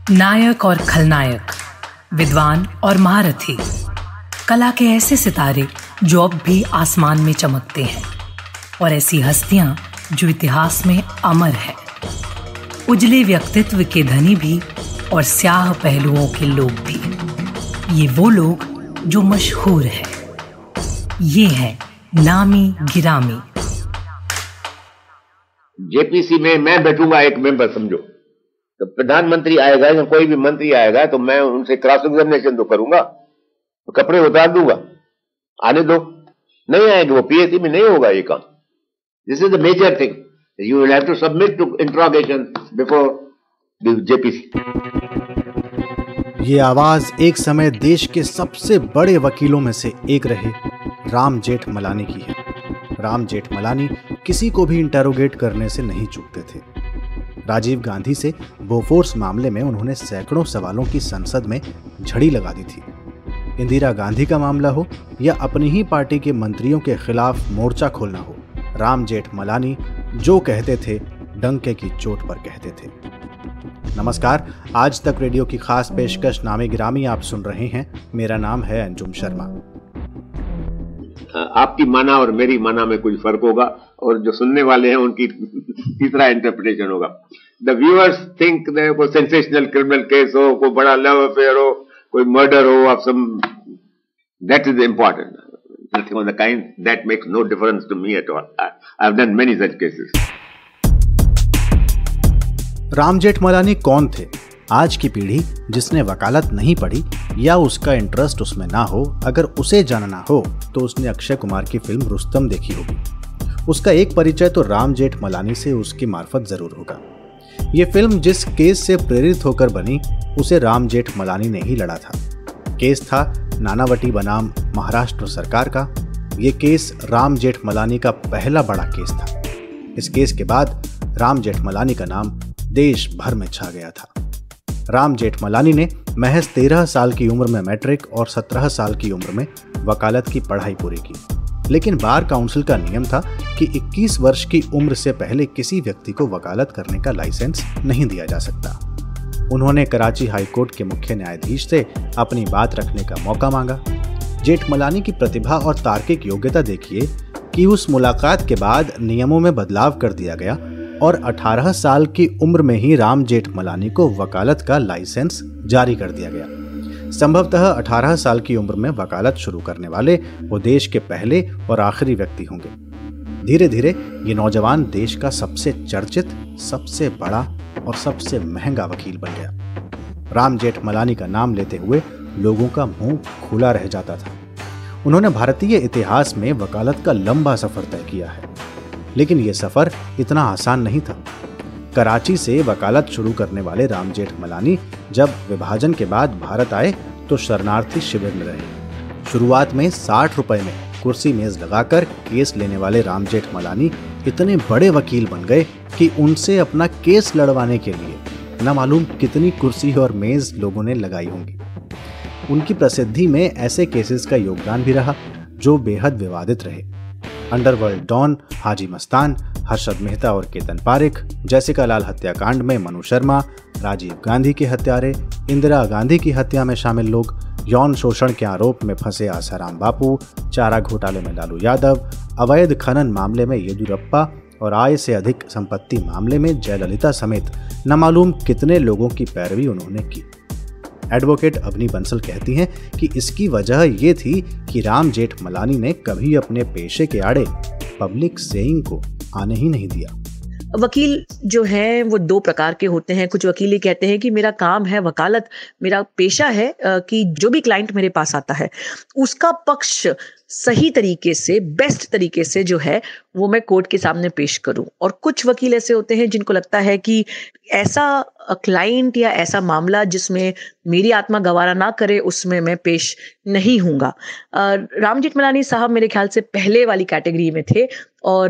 नायक और खलनायक, विद्वान और महारथी, कला के ऐसे सितारे जो अब भी आसमान में चमकते हैं, और ऐसी हस्तियां जो इतिहास में अमर है। उजले व्यक्तित्व के धनी भी और स्याह पहलुओं के लोग भी। ये वो लोग जो मशहूर हैं। ये है नामी गिरामी। जेपीसी में मैं बैठूंगा एक मेंबर, समझो, तो प्रधानमंत्री आएगा या कोई भी मंत्री आएगा तो मैं उनसे क्रॉस एग्जामिनेशन तो करूंगा, तो कपड़े उतार दूंगा, आने दो। नहीं आएंगे वो, पीएससी में नहीं होगा ये काम। This is the major thing, you will have to submit to interrogation before the JPC. ये आवाज एक समय देश के सबसे बड़े वकीलों में से एक रहे राम जेठमलानी की है। राम जेठमलानी किसी को भी इंटेरोगेट करने से नहीं चूकते थे। राजीव गांधी से बोफोर्स मामले में उन्होंने सैकड़ों सवालों की संसद में झड़ी लगा दी थी। इंदिरा गांधी का मामला हो या अपनी ही पार्टी के मंत्रियों के खिलाफ मोर्चा खोलना हो, राम जेठमलानी जो कहते थे डंके की चोट पर कहते थे। नमस्कार, आज तक रेडियो की खास पेशकश नामी गिरामी आप सुन रहे हैं। मेरा नाम है अंजुम शर्मा। आपकी माना और मेरी माना में कुछ फर्क होगा और जो सुनने वाले हैं उनकी तीसरा इंटरप्रिटेशन होगा। द व्यूअर्स थिंक कोई सेंसेशनल क्रिमिनल केस हो, कोई बड़ा लव अफेयर हो, कोई मर्डर हो of some, that is important. Nothing of the kind, that makes no difference to me at all. I've done many such cases. Ram Jethmalani कौन थे? आज की पीढ़ी जिसने वकालत नहीं पढ़ी या उसका इंटरेस्ट उसमें ना हो, अगर उसे जानना हो तो उसने अक्षय कुमार की फिल्म रुस्तम देखी होगी। उसका एक परिचय तो राम जेठमलानी से उसकी मार्फत जरूर होगा। ये फिल्म जिस केस से प्रेरित होकर बनी उसे राम जेठमलानी ने ही लड़ा था। केस था नानावटी बनाम महाराष्ट्र सरकार का। ये केस राम जेठमलानी का पहला बड़ा केस था। इस केस के बाद राम जेठमलानी का नाम देश भर में छा गया था। राम जेठमलानी ने महज 13 साल की उम्र में मैट्रिक और 17 साल की उम्र में वकालत की पढ़ाई पूरी की। लेकिन बार काउंसिल का नियम था कि 21 वर्ष की उम्र से पहले किसी व्यक्ति को वकालत करने का लाइसेंस नहीं दिया जा सकता। उन्होंने कराची हाई कोर्ट के मुख्य न्यायाधीश से अपनी बात रखने का मौका मांगा। जेठमलानी की प्रतिभा और तार्किक योग्यता देखिए कि उस मुलाकात के बाद नियमों में बदलाव कर दिया गया और 18 साल की उम्र में ही राम जेठमलानी को वकालत का लाइसेंस जारी कर दिया गया। संभवतः 18 साल की उम्र में वकालत शुरू करने वाले वो देश के पहले और आखिरी व्यक्ति होंगे। धीरे धीरे ये नौजवान देश का सबसे चर्चित, सबसे बड़ा और सबसे महंगा वकील बन गया। राम जेठमलानी का नाम लेते हुए लोगों का मुंह खुला रह जाता था। उन्होंने भारतीय इतिहास में वकालत का लंबा सफर तय किया है, लेकिन यह सफर इतना आसान नहीं था। कराची से वकालत शुरू करने वाले राम जेठमलानी जब विभाजन के बाद भारत आए तो शरणार्थी शिविर में रहे। शुरुआत में 60 रुपए में कुर्सी मेज लगाकर केस लेने वाले राम जेठमलानी इतने बड़े वकील बन गए कि उनसे अपना केस लड़वाने के लिए न मालूम कितनी कुर्सी और मेज लोगों ने लगाई होंगी। उनकी प्रसिद्धि में ऐसे केसेस का योगदान भी रहा जो बेहद विवादित रहे। अंडरवर्ल्ड डॉन हाजी मस्तान, हर्षद मेहता और केतन पारेख, जैसिका लाल हत्याकांड में मनु शर्मा, राजीव गांधी के हत्यारे, इंदिरा गांधी की हत्या में शामिल लोग, यौन शोषण के आरोप में फंसे आसाराम बापू, चारा घोटाले में लालू यादव, अवैध खनन मामले में येदियुरप्पा और आय से अधिक संपत्ति मामले में जयललिता समेत न मालूम कितने लोगों की पैरवी उन्होंने की। एडवोकेट अवनी बंसल कहती हैं कि इसकी वजह ये थी कि राम जेठमलानी ने कभी अपने पेशे के आड़े पब्लिक सेइंग को आने ही नहीं दिया। वकील जो है वो दो प्रकार के होते हैं। कुछ वकील ये कहते हैं कि मेरा काम है वकालत, मेरा पेशा है कि जो भी क्लाइंट मेरे पास आता है उसका पक्ष सही तरीके से, बेस्ट तरीके से जो है वो मैं कोर्ट के सामने पेश करूं। और कुछ वकील ऐसे होते हैं जिनको लगता है कि ऐसा क्लाइंट या ऐसा मामला जिसमें मेरी आत्मा गवारा ना करे उसमें मैं पेश नहीं हूँगा। राम जेठमलानी साहब मेरे ख्याल से पहले वाली कैटेगरी में थे और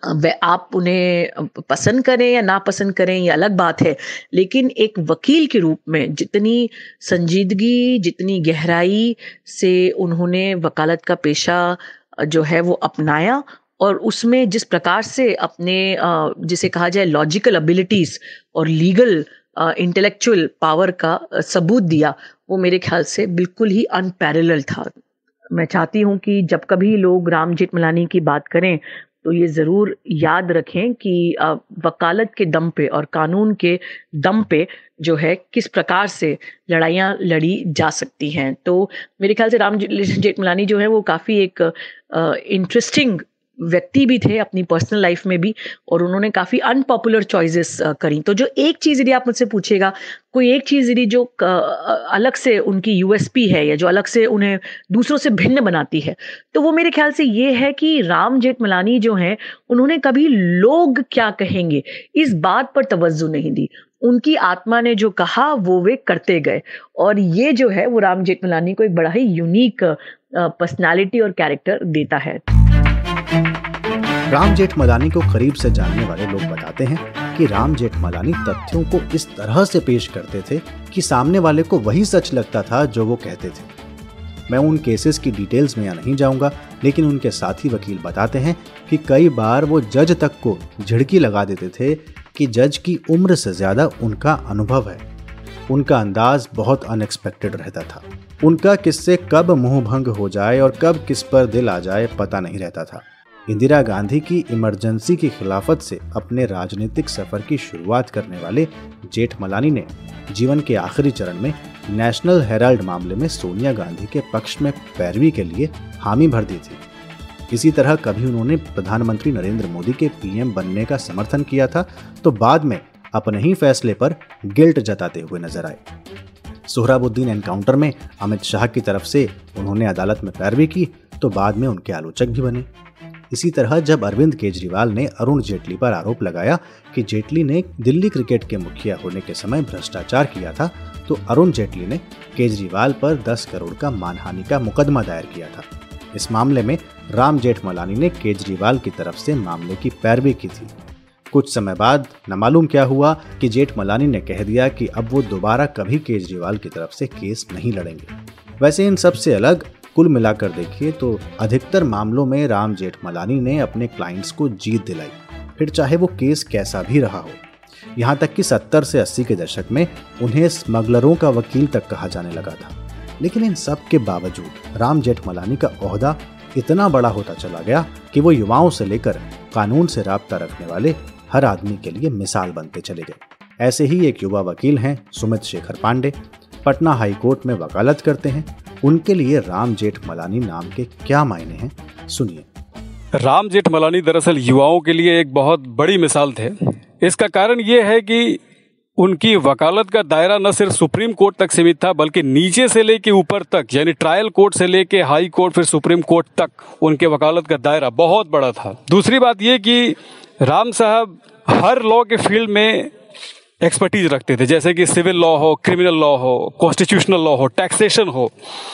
आप उन्हें पसंद करें या ना पसंद करें ये अलग बात है, लेकिन एक वकील के रूप में जितनी संजीदगी, जितनी गहराई से उन्होंने वकालत का पेशा जो है वो अपनाया और उसमें जिस प्रकार से अपने जिसे कहा जाए लॉजिकल एबिलिटीज और लीगल इंटेलेक्चुअल पावर का सबूत दिया, वो मेरे ख्याल से बिल्कुल ही अनपैरेलल था। मैं चाहती हूँ कि जब कभी लोग राम जेठमलानी की बात करें तो ये ज़रूर याद रखें कि वकालत के दम पे और कानून के दम पे जो है किस प्रकार से लड़ाइयाँ लड़ी जा सकती हैं। तो मेरे ख्याल से राम जेठमलानी जो है वो काफ़ी एक इंटरेस्टिंग व्यक्ति भी थे अपनी पर्सनल लाइफ में भी, और उन्होंने काफ़ी अनपॉपुलर चॉइसेस करी। तो जो एक चीज़ यदि आप मुझसे पूछेगा, कोई एक चीज़ यदि जो अलग से उनकी यूएसपी है या जो अलग से उन्हें दूसरों से भिन्न बनाती है, तो वो मेरे ख्याल से ये है कि राम जेठमलानी जो हैं उन्होंने कभी लोग क्या कहेंगे इस बात पर तवज्जो नहीं दी। उनकी आत्मा ने जो कहा वो वे करते गए, और ये जो है वो राम जेठमलानी को एक बड़ा ही यूनिक पर्सनालिटी और कैरेक्टर देता है। राम जेठमलानी को करीब से जानने वाले लोग बताते हैं कि राम जेठमलानी तथ्यों को इस तरह से पेश करते थे कि सामने वाले को वही सच लगता था जो वो कहते थे। मैं उन केसेस की डिटेल्स में यहाँ नहीं जाऊंगा, लेकिन उनके साथी वकील बताते हैं कि कई बार वो जज तक को झिड़की लगा देते थे कि जज की उम्र से ज्यादा उनका अनुभव है। उनका अंदाज बहुत अनएक्सपेक्टेड रहता था। उनका किससे कब मुंह भंग हो जाए और कब किस पर दिल आ जाए पता नहीं रहता था। इंदिरा गांधी की इमरजेंसी की खिलाफत से अपने राजनीतिक सफर की शुरुआत करने वाले जेठमलानी ने जीवन के आखिरी चरण में नेशनल हेराल्ड मामले में सोनिया गांधी के पक्ष में पैरवी के लिए हामी भर दी थी। इसी तरह कभी उन्होंने प्रधानमंत्री नरेंद्र मोदी के पीएम बनने का समर्थन किया था, तो बाद में अपने ही फैसले पर गिल्ट जताते हुए नजर आए। सोहराबुद्दीन एनकाउंटर में अमित शाह की तरफ से उन्होंने अदालत में पैरवी की, तो बाद में उनके आलोचक भी बने। इसी तरह जब अरविंद केजरीवाल ने अरुण जेटली पर आरोप लगाया कि जेटली ने दिल्ली क्रिकेट के मुखिया होने के समय भ्रष्टाचार किया था, तो अरुण जेटली ने केजरीवाल पर 10 करोड़ का मानहानि का मुकदमा दायर किया था। इस मामले में राम जेठमलानी ने केजरीवाल की तरफ से मामले की पैरवी की थी। कुछ समय बाद न मालूम क्या हुआ कि जेठमलानी ने कह दिया कि अब वो दोबारा कभी केजरीवाल की तरफ से केस नहीं लड़ेंगे। वैसे इन सब से अलग कुल मिलाकर देखिए तो अधिकतर मामलों में राम जेठमलानी ने अपने क्लाइंट्स को जीत दिलाई, फिर चाहे वो केस कैसा भी रहा हो। यहाँ तक कि 70 से 80 के दशक में उन्हें स्मगलरों का वकील तक कहा जाने लगा था। लेकिन इन सब के बावजूद राम जेठमलानी का ओहदा इतना बड़ा होता चला गया कि वो युवाओं से लेकर कानून से राब्ता रखने वाले हर आदमी के लिए मिसाल बनते चले गए। ऐसे ही एक युवा वकील हैं सुमित शेखर पांडे, पटना हाई कोर्ट में वकालत करते हैं। उनके लिए राम जेठमलानी नाम के क्या मायने हैं, सुनिए। राम जेठमलानी दरअसल युवाओं के लिए एक बहुत बड़ी मिसाल थे। इसका कारण ये है कि उनकी वकालत का दायरा न सिर्फ सुप्रीम कोर्ट तक सीमित था, बल्कि नीचे से लेके ऊपर तक, यानी ट्रायल कोर्ट से लेके हाई कोर्ट फिर सुप्रीम कोर्ट तक उनके वकालत का दायरा बहुत बड़ा था। दूसरी बात ये कि राम साहब हर लॉ के फील्ड में एक्सपर्टीज रखते थे, जैसे कि सिविल लॉ हो, क्रिमिनल लॉ हो, कॉन्स्टिट्यूशनल लॉ हो, टैक्सेशन हो।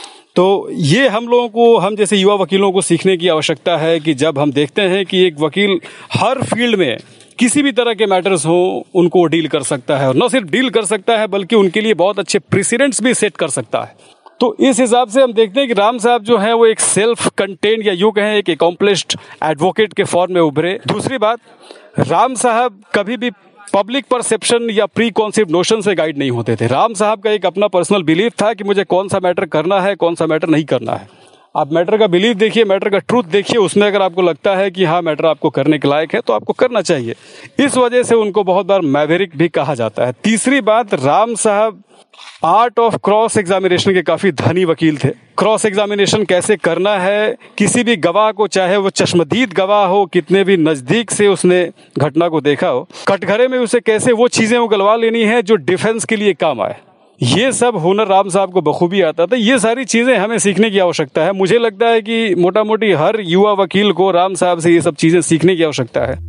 तो ये हम लोगों को, हम जैसे युवा वकीलों को सीखने की आवश्यकता है कि जब हम देखते हैं कि एक वकील हर फील्ड में किसी भी तरह के मैटर्स हो उनको डील कर सकता है, और न सिर्फ डील कर सकता है बल्कि उनके लिए बहुत अच्छे प्रेसिडेंट्स भी सेट कर सकता है। तो इस हिसाब से हम देखते हैं कि राम साहब जो हैं वो एक सेल्फ कंटेन्ड या यूँ कहें एक एकम्प्लिश्ड एडवोकेट के फॉर्म में उभरे। दूसरी बात, राम साहब कभी भी पब्लिक परसेप्शन या प्री कॉन्सेप्ट नोशन से गाइड नहीं होते थे। राम साहब का एक अपना पर्सनल बिलीफ था कि मुझे कौन सा मैटर करना है, कौन सा मैटर नहीं करना है। आप मैटर का बिलीफ देखिए, मैटर का ट्रूथ देखिए, उसमें अगर आपको लगता है कि हाँ मैटर आपको करने के लायक है तो आपको करना चाहिए। इस वजह से उनको बहुत बार मैवरिक भी कहा जाता है। तीसरी बात, राम साहब आर्ट ऑफ क्रॉस एग्जामिनेशन के काफी धनी वकील थे। क्रॉस एग्जामिनेशन कैसे करना है, किसी भी गवाह को, चाहे वो चश्मदीद गवाह हो, कितने भी नजदीक से उसने घटना को देखा हो, कटघरे में उसे कैसे वो चीजें उगलवा लेनी है जो डिफेंस के लिए काम आए, ये सब हुनर राम साहब को बखूबी आता था। ये सारी चीजें हमें सीखने की आवश्यकता है। मुझे लगता है कि मोटा मोटी हर युवा वकील को राम साहब से ये सब चीजें सीखने की आवश्यकता है।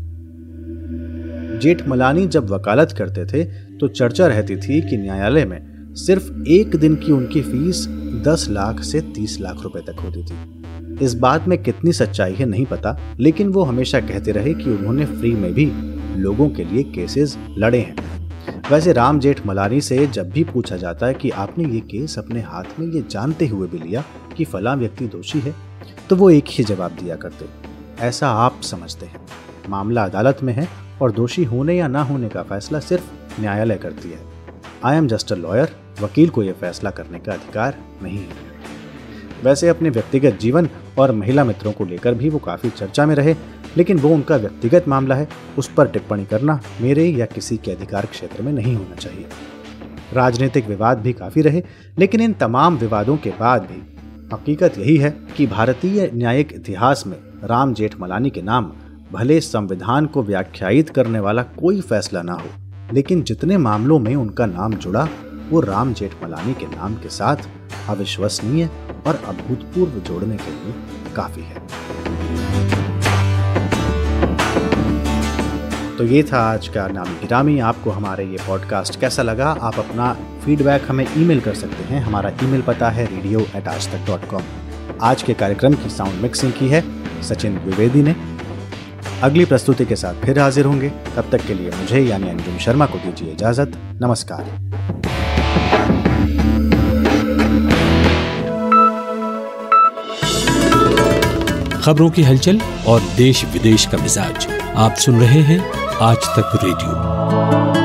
जेठमलानी जब वकालत करते थे तो चर्चा रहती थी कि न्यायालय में सिर्फ एक दिन की उनकी फीस 10 लाख से 30 लाख रुपए तक होती थी। इस बात में कितनी सच्चाई है नहीं पता, लेकिन वो हमेशा कहते रहे कि उन्होंने फ्री में भी लोगों के लिए केसेस लड़े हैं। वैसे राम जेठमलानी से जब भी पूछा जाता है कि आपने ये केस अपने हाथ में ये जानते हुए भी लिया कि फलां व्यक्ति दोषी है, तो वो एक ही जवाब दिया करते, ऐसा आप समझते हैं। मामला अदालत में है और दोषी होने या ना होने का फैसला सिर्फ न्यायालय करती है। I am just a lawyer, वकील को यह फैसला करने का अधिकार नहीं है। वैसे अपने व्यक्तिगत जीवन और महिला मित्रों को लेकर भी वो काफ़ी चर्चा में रहे, लेकिन वो उनका व्यक्तिगत मामला है, उस पर टिप्पणी करना मेरे या किसी के अधिकार क्षेत्र में नहीं होना चाहिए। राजनीतिक विवाद भी काफ़ी रहे, लेकिन इन तमाम विवादों के बाद भी हकीकत यही है कि भारतीय न्यायिक इतिहास में राम जेठमलानी के नाम भले संविधान को व्याख्यायित करने वाला कोई फैसला ना हो, लेकिन जितने मामलों में उनका नाम जुड़ा वो राम जेठमलानी के नाम के साथ अविश्वसनीय और अभूतपूर्व जोड़ने के लिए काफी है। तो ये था आज का नामी गिरामी। आपको हमारे ये पॉडकास्ट कैसा लगा? आप अपना फीडबैक हमें ईमेल कर सकते हैं। हमारा ईमेल पता है radio@aajtak.com। आज के कार्यक्रम की साउंड मिक्सिंग की है सचिन द्विवेदी ने। अगली प्रस्तुति के साथ फिर हाजिर होंगे। तब तक के लिए मुझे यानी अंजुम शर्मा को दीजिए इजाजत। नमस्कार। खबरों की हलचल और देश विदेश का मिजाज आप सुन रहे हैं आज तक रेडियो।